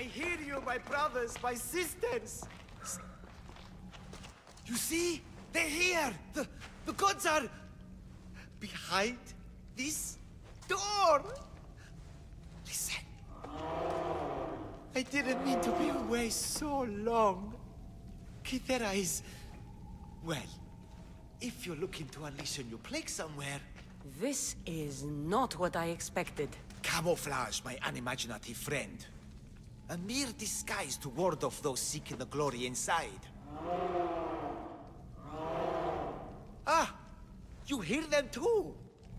I hear you, my brothers, my sisters! You see? They're here! The gods are... behind this door! Listen. I didn't mean to be away so long. Kythera is... well, if you're looking to unleash a new plague somewhere... This is not what I expected. Camouflage, my unimaginative friend. A mere disguise to ward off those seeking the glory inside. Ah! You hear them too!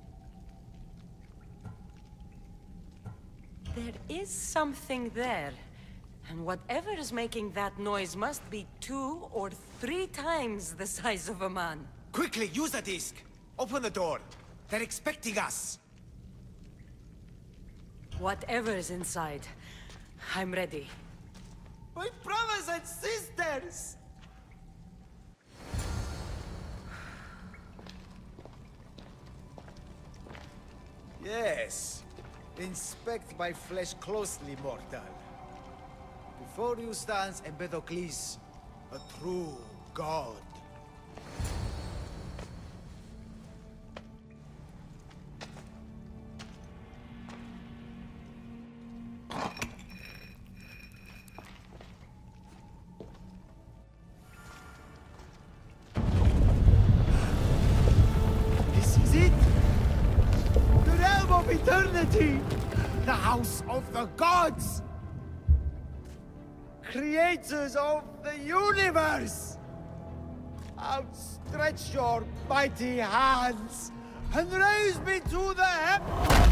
There is something there. And whatever is making that noise must be 2 or 3 times the size of a man. Quickly, use the disc! Open the door! They're expecting us! Whatever is inside, I'm ready. My brothers and sisters! Yes. Inspect my flesh closely, mortal. Before you stands Empedocles, a true god. This is it! The realm of eternity! The house of the gods! Creators of the universe! Outstretch your mighty hands and raise me to the heavens!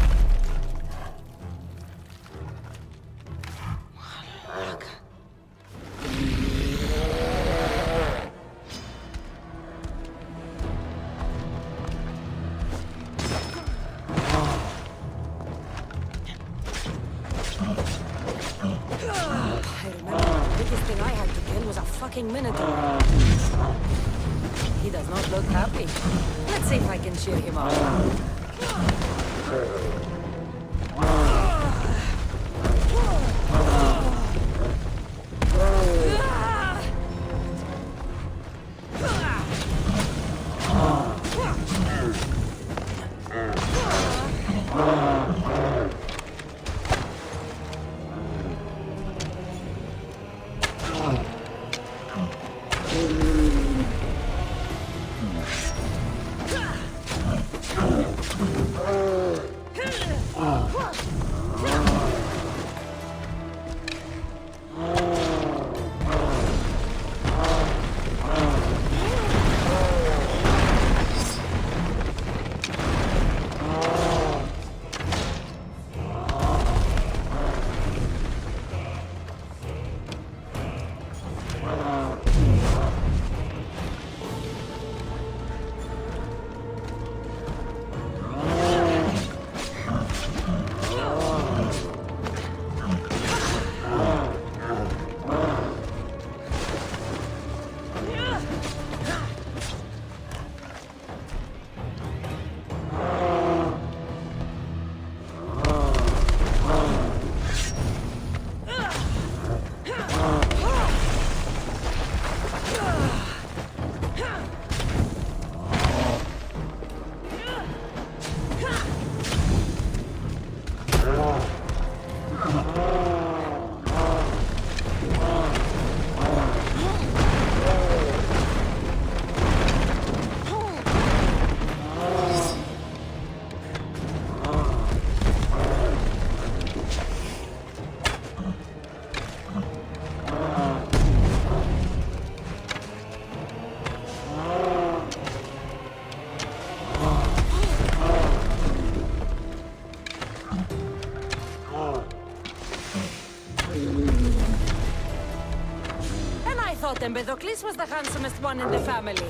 Minotaur. He does not look happy. Let's see if I can cheer him up. Empedocles was the handsomest one in the family.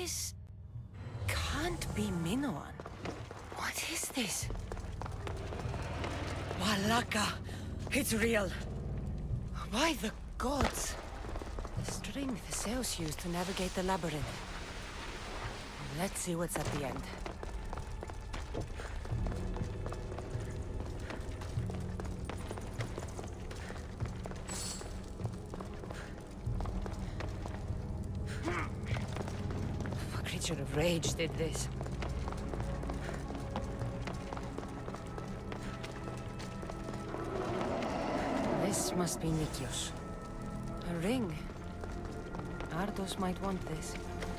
This can't be Minoan. What is this? Malaka! It's real! By the gods! The strength Zeus used to navigate the labyrinth. Let's see what's at the end. A creature of rage did this. This must be Nikios. A ring. Ardos might want this.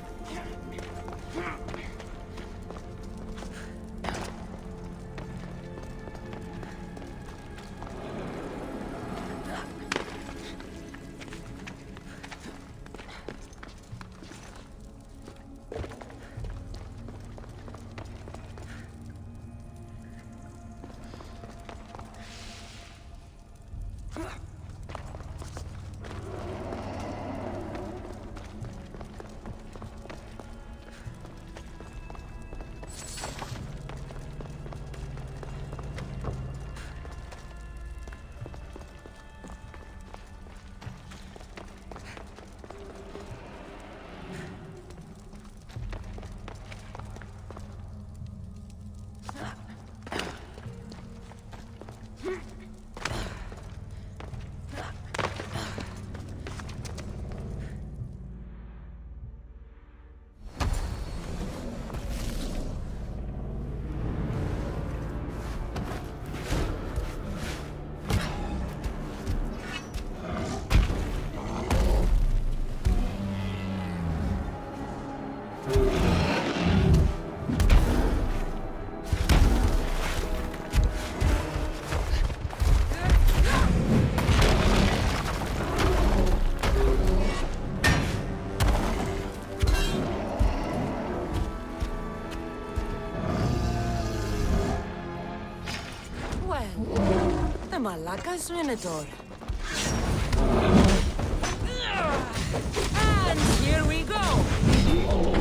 Malaka's Minotaur. And here we go!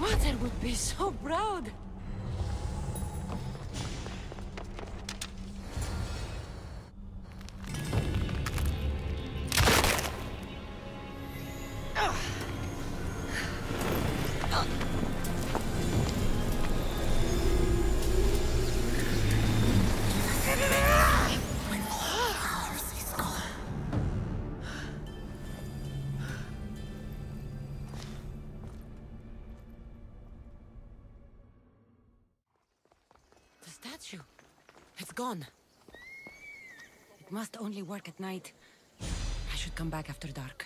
Mother would be so proud. The statue. It's gone. It must only work at night. I should come back after dark.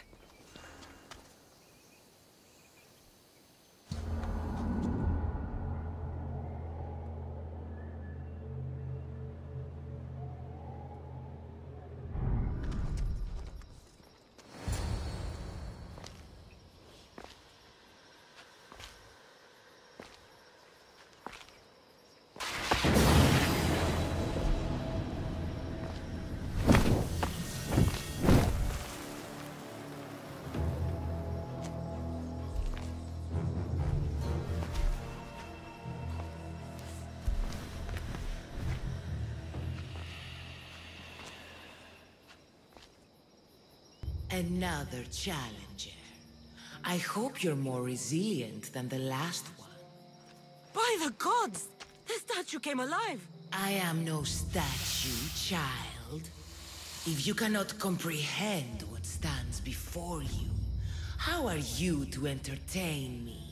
Another challenger. I hope you're more resilient than the last one. By the gods! The statue came alive! I am no statue, child. If you cannot comprehend what stands before you, how are you to entertain me?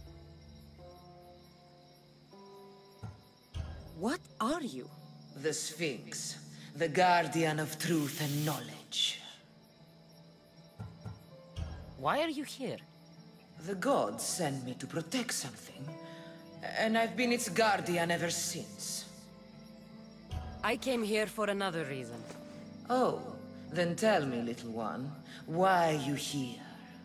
What are you? The Sphinx, the guardian of truth and knowledge. Why are you here? The gods sent me to protect something, and I've been its guardian ever since. I came here for another reason. Oh, then tell me, little one, why are you here?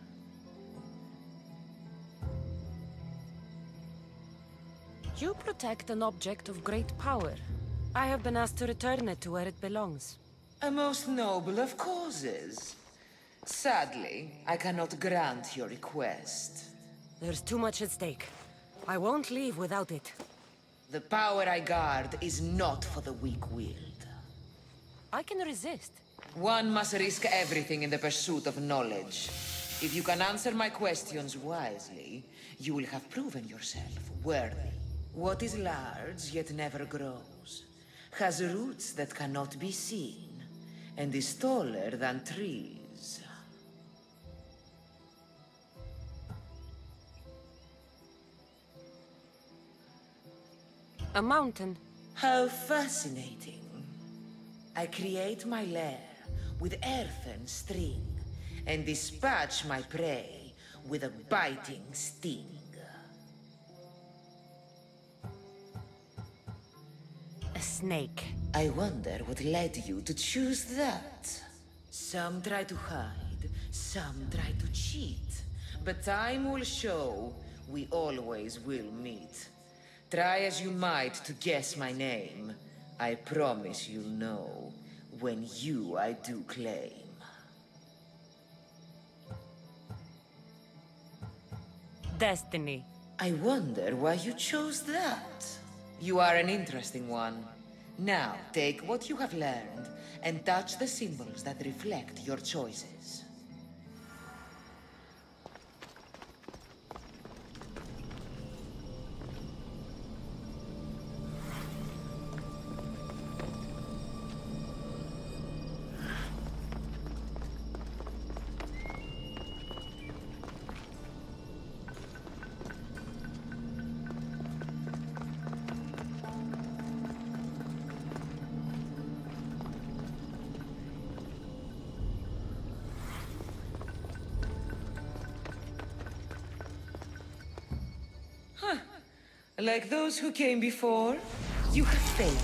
You protect an object of great power. I have been asked to return it to where it belongs. A most noble of causes. Sadly, I cannot grant your request. There's too much at stake. I won't leave without it. The power I guard is not for the weak-willed. I can resist. One must risk everything in the pursuit of knowledge. If you can answer my questions wisely, you will have proven yourself worthy. What is large yet never grows, has roots that cannot be seen, and is taller than trees. A mountain. How fascinating. I create my lair with earthen string, and dispatch my prey with a biting sting. A snake. I wonder what led you to choose that. Some try to hide, some try to cheat. But time will show we always will meet. Try as you might to guess my name. I promise you'll know when you I do claim. Destiny. I wonder why you chose that. You are an interesting one. Now, take what you have learned and touch the symbols that reflect your choices. Like those who came before, you have failed.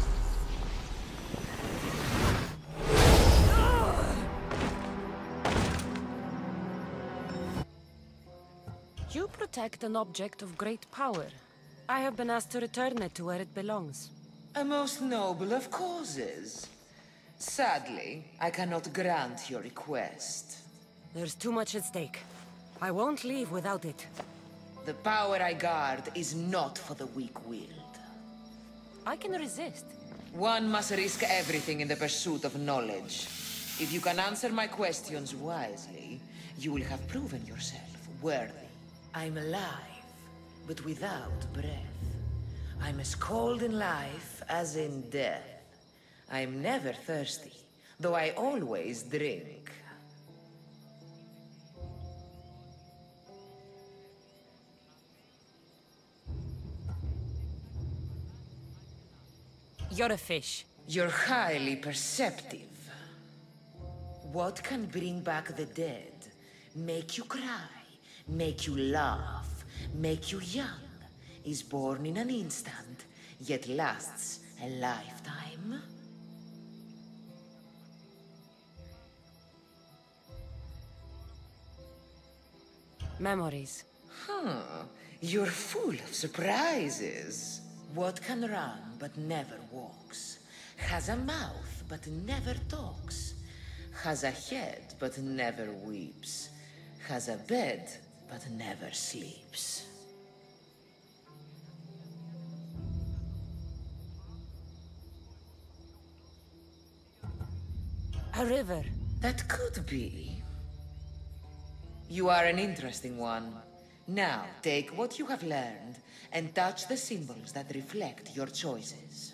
You protect an object of great power. I have been asked to return it to where it belongs. A most noble of causes. Sadly, I cannot grant your request. There's too much at stake. I won't leave without it. The power I guard is not for the weak-willed. I can resist. One must risk everything in the pursuit of knowledge. If you can answer my questions wisely, you will have proven yourself worthy. I'm alive, but without breath. I'm as cold in life as in death. I'm never thirsty, though I always drink. You're a fish. You're highly perceptive. What can bring back the dead? Make you cry, make you laugh, make you young. Is born in an instant, yet lasts a lifetime. Memories. You're full of surprises. What can run but never walks? Has a mouth but never talks? Has a head but never weeps? Has a bed but never sleeps? A river. That could be. You are an interesting one. Now, take what you have learned and touch the symbols that reflect your choices.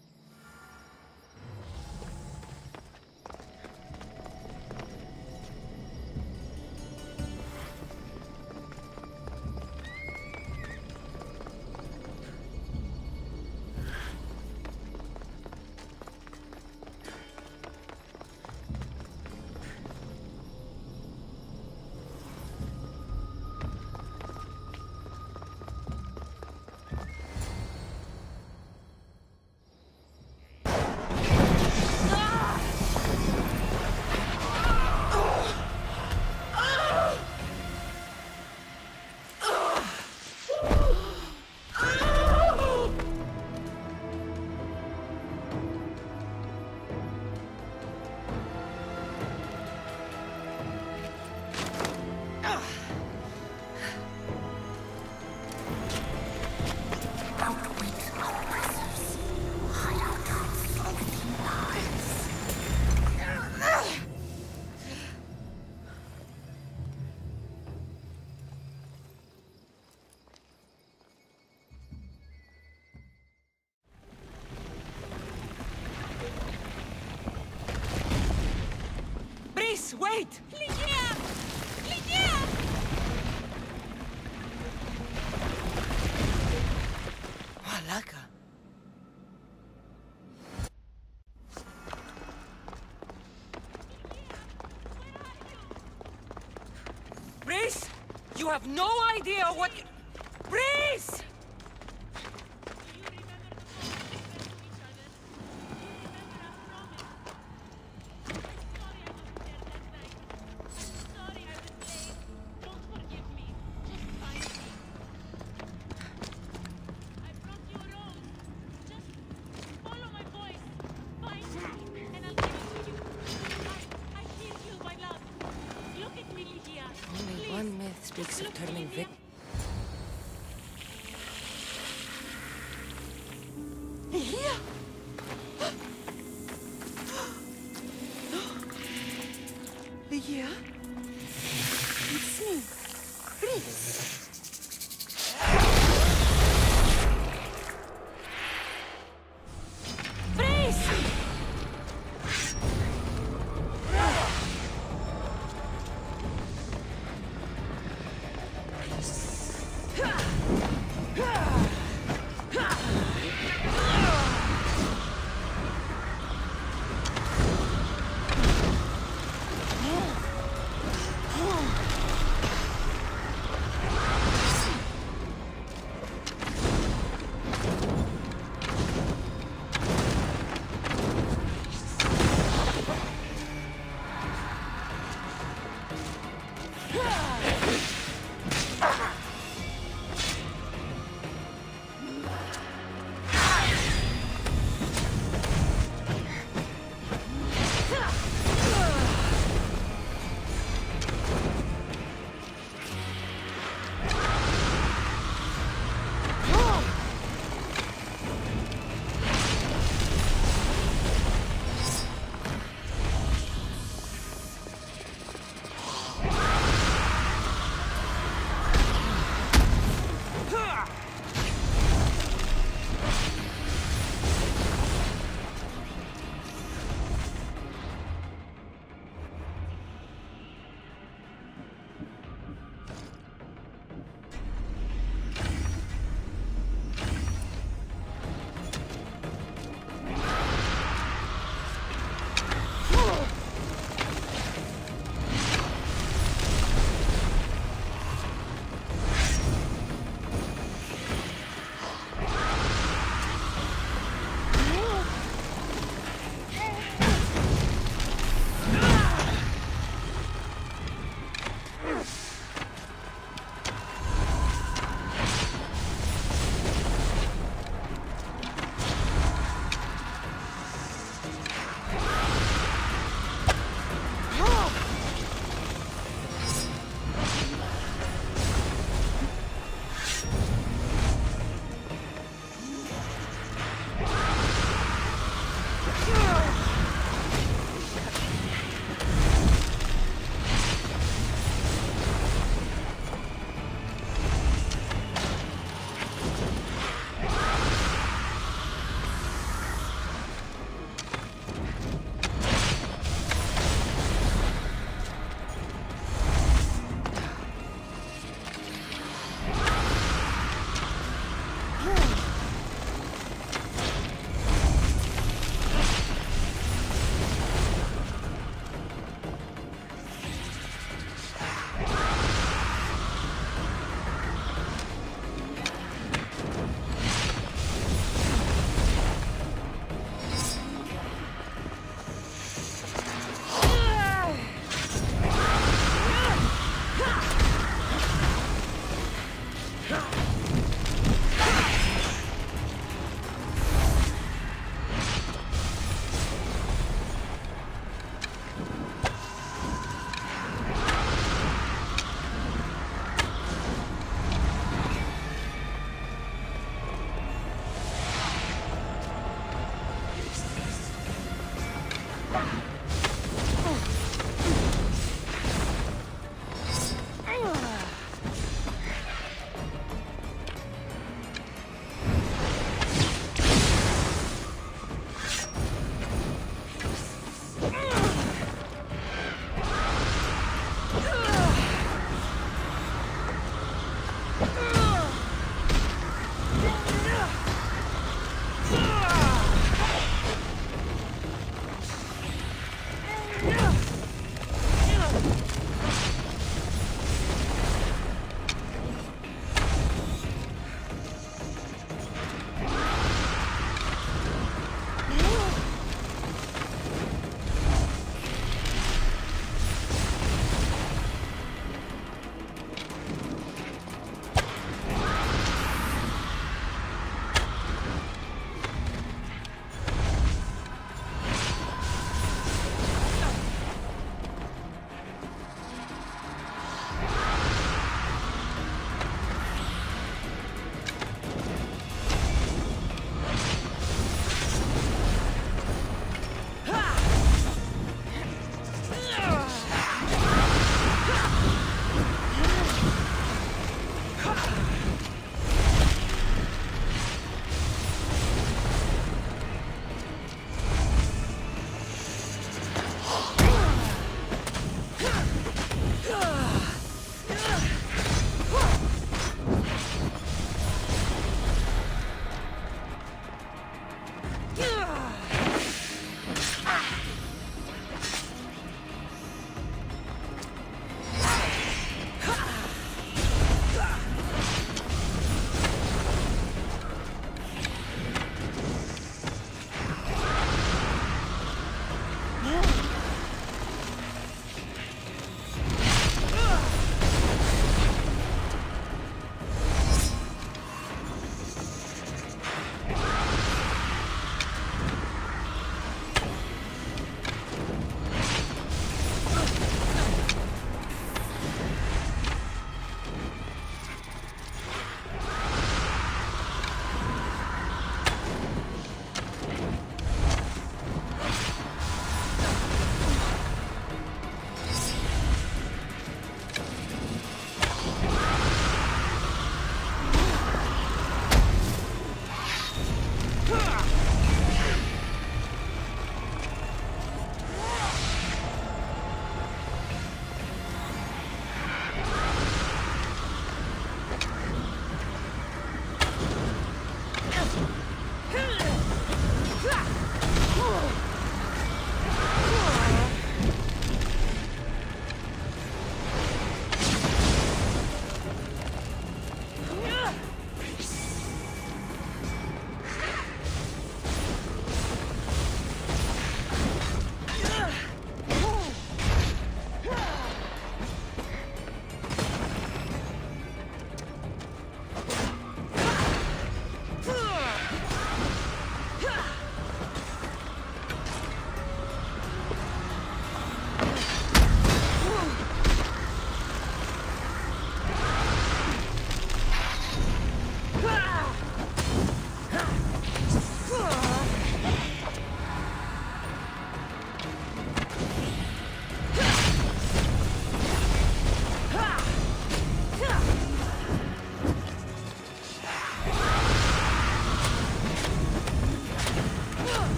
Wait! Ligia! Ligia! Malaka. Breeze! You have no idea what... Breeze! One myth speaks of turning victim. Here! Lygia? It's me, Breeze.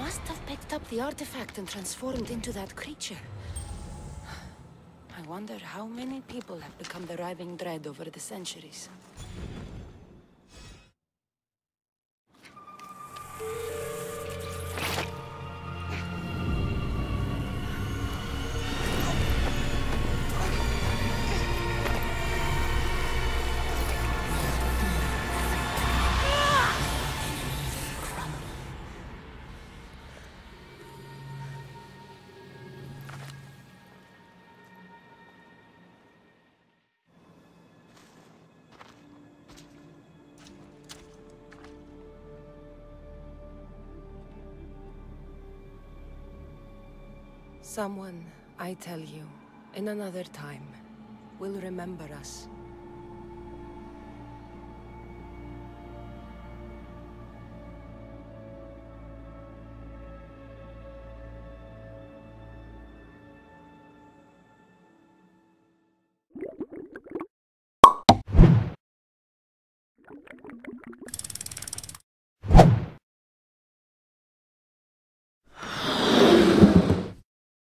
must have picked up the artifact and transformed into that creature. I wonder how many people have become the writhing dread over the centuries. Someone, I tell you, in another time, will remember us.